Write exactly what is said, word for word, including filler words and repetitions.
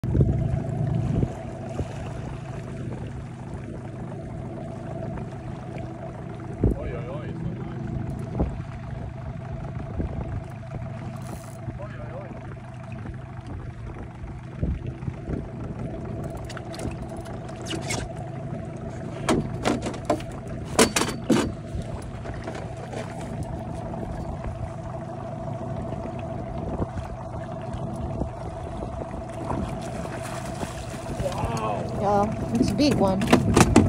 Oj, oj, oj. Oj, oj, oj. Yeah, it's a big one.